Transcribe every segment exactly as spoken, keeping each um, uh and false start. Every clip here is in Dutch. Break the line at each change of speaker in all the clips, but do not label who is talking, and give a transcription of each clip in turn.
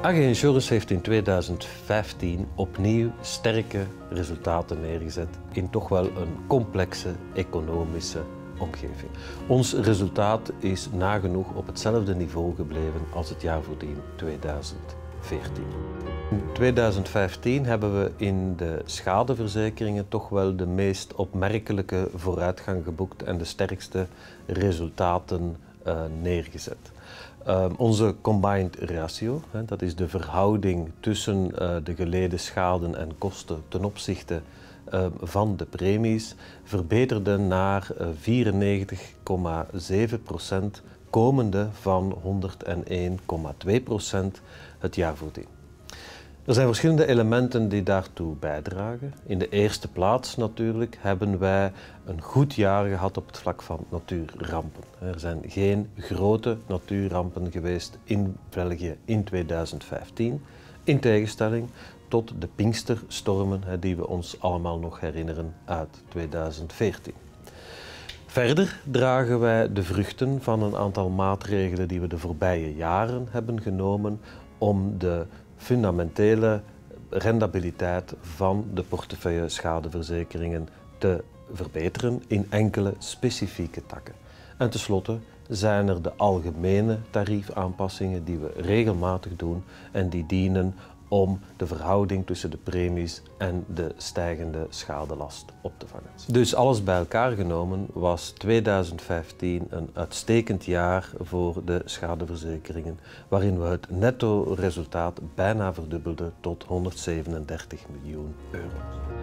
A G Insurance heeft in tweeduizend vijftien opnieuw sterke resultaten neergezet in toch wel een complexe economische omgeving. Ons resultaat is nagenoeg op hetzelfde niveau gebleven als het jaar voordien, tweeduizend veertien. In tweeduizend vijftien hebben we in de schadeverzekeringen toch wel de meest opmerkelijke vooruitgang geboekt en de sterkste resultaten uh, neergezet. Uh, onze combined ratio, hè, dat is de verhouding tussen uh, de geleden schade en kosten ten opzichte uh, van de premies, verbeterde naar uh, vierennegentig komma zeven procent, komende van honderdéén komma twee procent het jaar voordien. Er zijn verschillende elementen die daartoe bijdragen. In de eerste plaats natuurlijk hebben wij een goed jaar gehad op het vlak van natuurrampen. Er zijn geen grote natuurrampen geweest in België in tweeduizend vijftien, in tegenstelling tot de Pinksterstormen die we ons allemaal nog herinneren uit tweeduizend veertien. Verder dragen wij de vruchten van een aantal maatregelen die we de voorbije jaren hebben genomen om de fundamentele rendabiliteit van de portefeuille schadeverzekeringen te verbeteren in enkele specifieke takken. En tenslotte zijn er de algemene tariefaanpassingen die we regelmatig doen en die dienen om de verhouding tussen de premies en de stijgende schadelast op te vangen. Dus alles bij elkaar genomen was tweeduizend vijftien een uitstekend jaar voor de schadeverzekeringen, waarin we het netto-resultaat bijna verdubbelden tot honderdzevenendertig miljoen euro.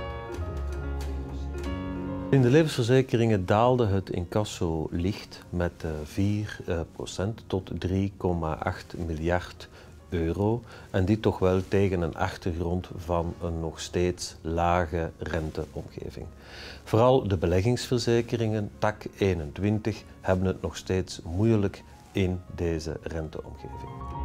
In de levensverzekeringen daalde het incasso licht met vier procent tot drie komma acht miljard euro en dit toch wel tegen een achtergrond van een nog steeds lage renteomgeving. Vooral de beleggingsverzekeringen, tak eenentwintig, hebben het nog steeds moeilijk in deze renteomgeving.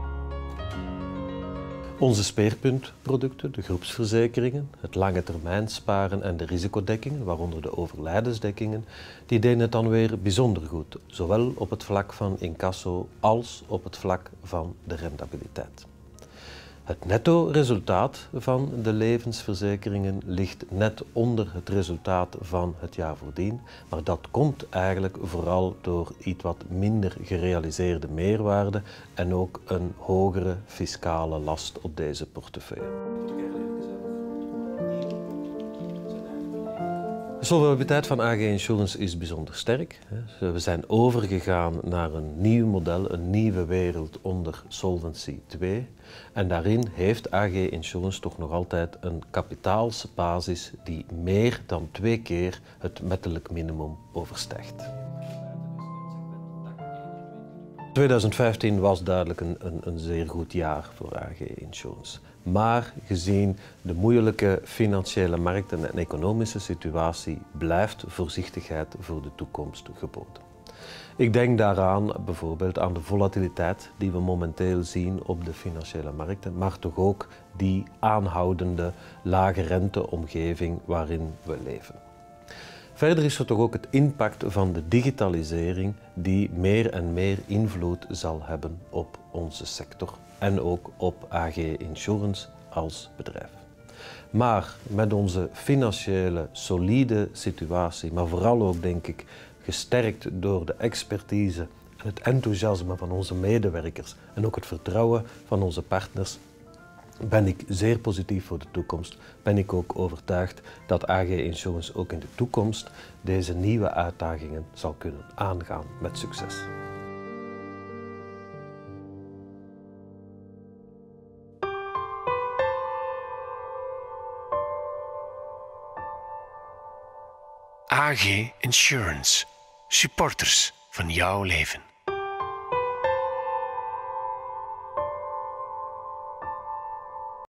Onze speerpuntproducten, de groepsverzekeringen, het lange termijn sparen en de risicodekkingen, waaronder de overlijdensdekkingen, die deden het dan weer bijzonder goed, zowel op het vlak van incasso als op het vlak van de rentabiliteit. Het netto-resultaat van de levensverzekeringen ligt net onder het resultaat van het jaar voordien, maar dat komt eigenlijk vooral door iets wat minder gerealiseerde meerwaarde en ook een hogere fiscale last op deze portefeuille. De solvabiliteit van A G Insurance is bijzonder sterk. We zijn overgegaan naar een nieuw model, een nieuwe wereld onder Solvency twee. En daarin heeft A G Insurance toch nog altijd een kapitaalsbasis die meer dan twee keer het wettelijk minimum overstijgt. tweeduizend vijftien was duidelijk een, een, een zeer goed jaar voor A G Insurance. Maar gezien de moeilijke financiële markten en economische situatie blijft voorzichtigheid voor de toekomst geboden. Ik denk daaraan bijvoorbeeld aan de volatiliteit die we momenteel zien op de financiële markten, maar toch ook die aanhoudende lage renteomgeving waarin we leven. Verder is er toch ook het impact van de digitalisering die meer en meer invloed zal hebben op onze sector en ook op A G Insurance als bedrijf. Maar met onze financiële solide situatie, maar vooral ook denk ik gesterkt door de expertise en het enthousiasme van onze medewerkers en ook het vertrouwen van onze partners, ben ik zeer positief voor de toekomst. Ben ik ook overtuigd dat A G Insurance ook in de toekomst deze nieuwe uitdagingen zal kunnen aangaan met succes.
A G Insurance, supporters van jouw leven.